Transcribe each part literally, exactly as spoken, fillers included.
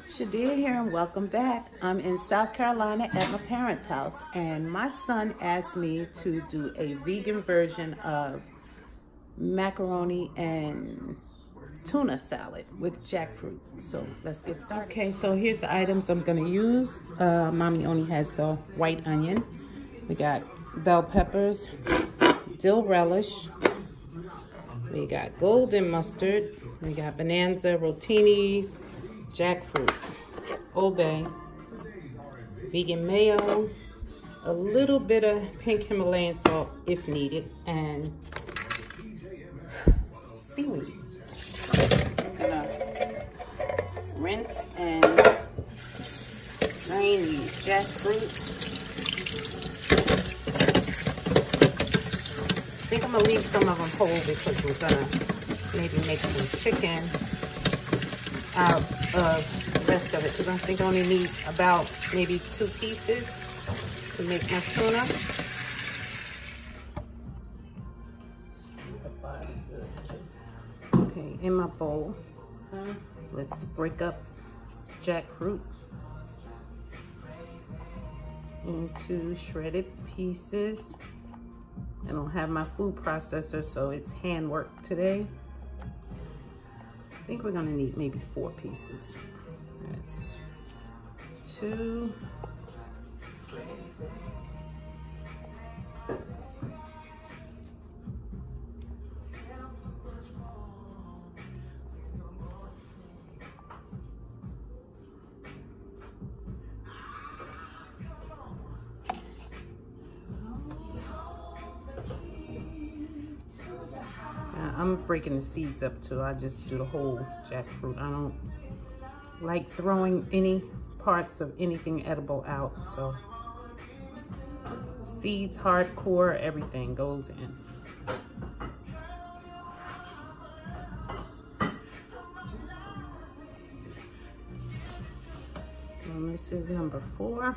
Shadia here and welcome back. I'm in South Carolina at my parents' house and my son asked me to do a vegan version of macaroni and tuna salad with jackfruit. So let's get started. Okay, so here's the items I'm gonna use. Uh, Mommy only has the white onion. We got bell peppers, dill relish. We got golden mustard. We got Bonanza, rotinis, jackfruit, Old Bay, vegan mayo, a little bit of pink Himalayan salt if needed, and seaweed. I'm gonna rinse and drain these jackfruit. I think I'm gonna leave some of them whole because we're gonna maybe make some chicken out of the rest of it, because I think I only need about maybe two pieces to make my tuna. Okay, in my bowl, let's break up jackfruit into shredded pieces. I don't have my food processor, so it's hand work today. I think we're gonna need maybe four pieces. That's two. I'm breaking the seeds up too. I just do the whole jackfruit. I don't like throwing any parts of anything edible out. So seeds, hard core, everything goes in. And this is number four.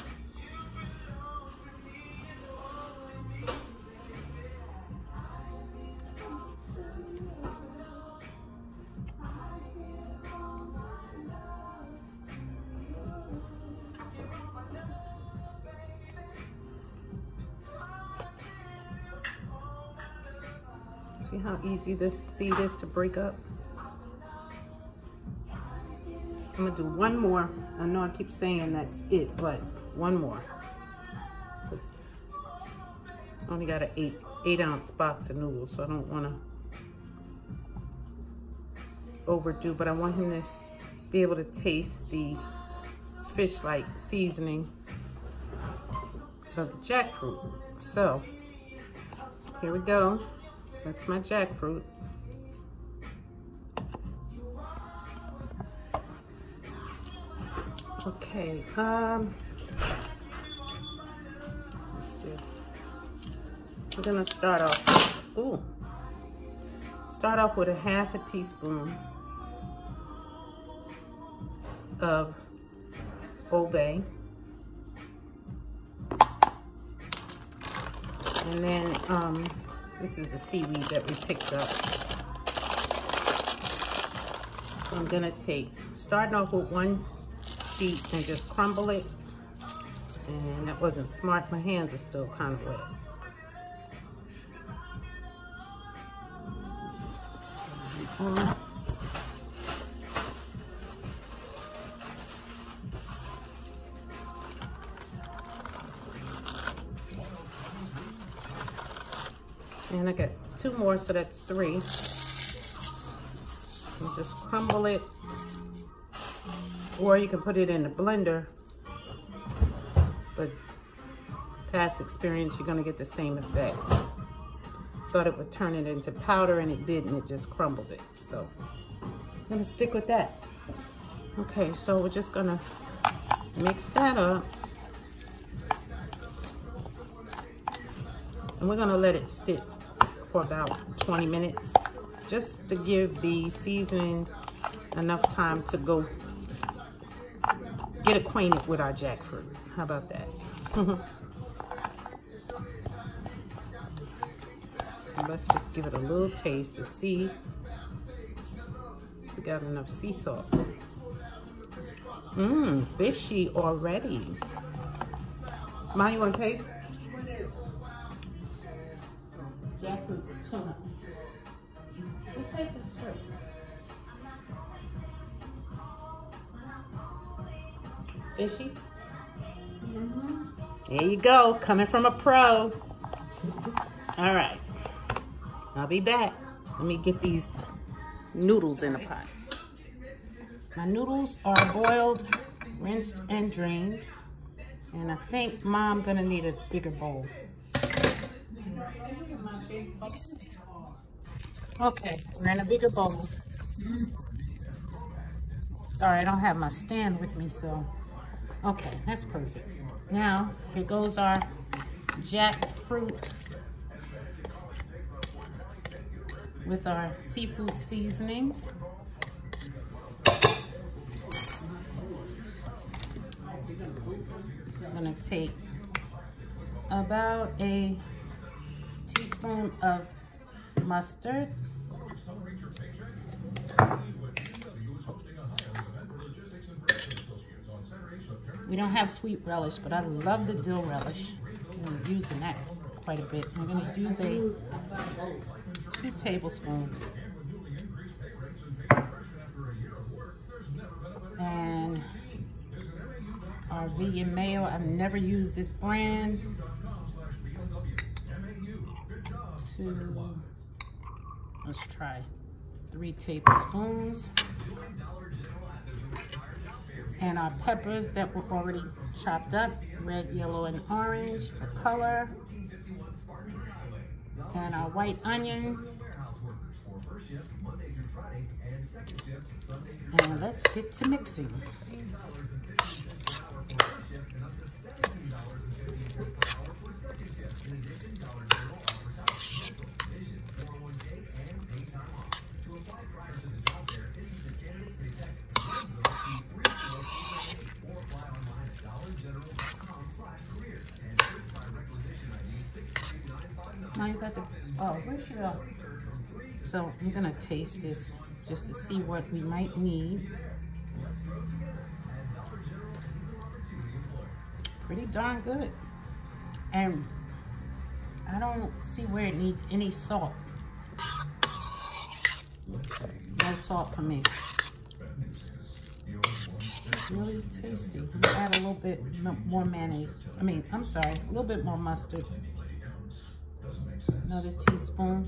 See how easy the seed is to break up? I'm gonna do one more. I know I keep saying that's it, but one more. I only got an eight, eight ounce box of noodles, so I don't wanna overdo, but I want him to be able to taste the fish-like seasoning of the jackfruit. So, here we go. That's my jackfruit. Okay, um, let's see. We're gonna start off, ooh, start off with a half a teaspoon of Old Bay. And then, um, this is the seaweed that we picked up. So I'm gonna take, starting off with one sheet and just crumble it. And that wasn't smart, my hands are still kind of wet. Um, And I got two more, so that's three. And just crumble it. Or you can put it in the blender. But past experience, you're gonna get the same effect. Thought it would turn it into powder and it didn't, it just crumbled it. So I'm gonna stick with that. Okay, so we're just gonna mix that up. And we're gonna let it sit for about twenty minutes, just to give the seasoning enough time to go get acquainted with our jackfruit. How about that? Let's just give it a little taste to see if we got enough sea salt. Mmm, fishy already. Mom, you want to taste? Jackfruit tuna. Just taste it straight. Fishy? Mm-hmm. There you go, coming from a pro. All right, I'll be back. Let me get these noodles in the pot. My noodles are boiled, rinsed, and drained. And I think Mom gonna need a bigger bowl. Okay, we're in a bigger bowl. Sorry, I don't have my stand with me, so. Okay, that's perfect. Now, here goes our jackfruit with our seafood seasonings. I'm gonna take about a teaspoon of mustard. We don't have sweet relish, but I love the dill relish. I'm using that quite a bit. I'm gonna use a two tablespoons. And our vegan mayo, I've never used this brand. Two, let's try three tablespoons. And our peppers that were already chopped up, red, yellow, and orange for color. And our white onion. And let's get to mixing. Now you got the, oh, where's your, so I'm gonna taste this just to see what we might need. Pretty darn good. And I don't see where it needs any salt. No salt for me. It's really tasty. I'm gonna add a little bit more mayonnaise. I mean, I'm sorry, a little bit more mustard. Another teaspoon.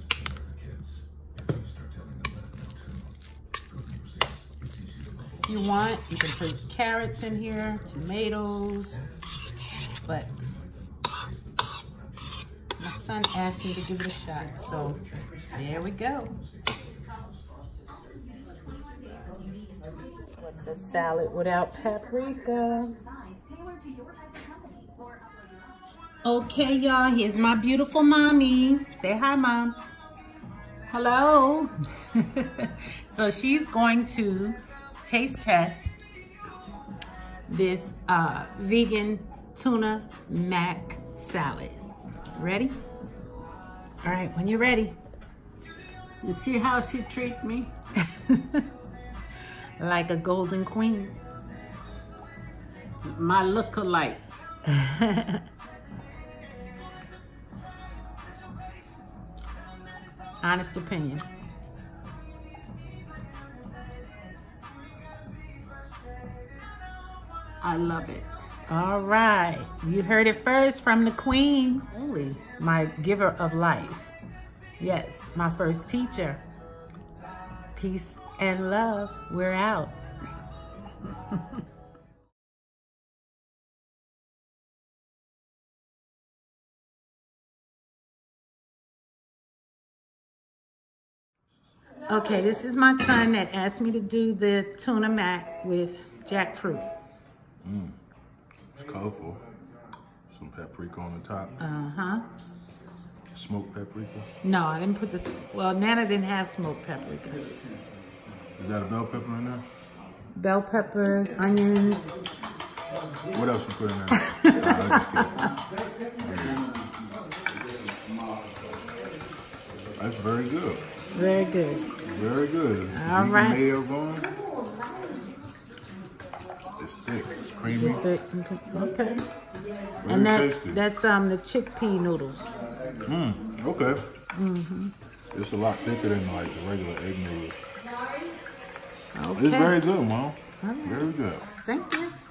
If you want, you can put carrots in here, tomatoes, but my son asked me to give it a shot, so there we go. What's a salad without paprika? Okay, y'all, here's my beautiful mommy. Say hi, Mom. Hello. So she's going to taste test this uh, vegan tuna mac salad. Ready? All right, when you're ready. You see how she treat me? Like a golden queen. My look-alike. Honest opinion. I love it. All right. You heard it first from the queen. Only my giver of life. Yes, my first teacher. Peace and love. We're out. Okay, this is my son that asked me to do the tuna mac with jackfruit. Mm. It's colorful. Some paprika on the top. Uh-huh. Smoked paprika? No, I didn't put this, well, Nana didn't have smoked paprika. Is that a bell pepper in there? Bell peppers, onions. What else you put in there? That's very good. Very good. Very good. All right. Mayo going. It's thick. It's creamy. It's thick. Okay. Very And that, tasty. that's um the chickpea noodles. Mmm. Okay. Mm-hmm. It's a lot thicker than like the regular egg noodles. Okay. It's very good, Mom. Right. Very good. Thank you.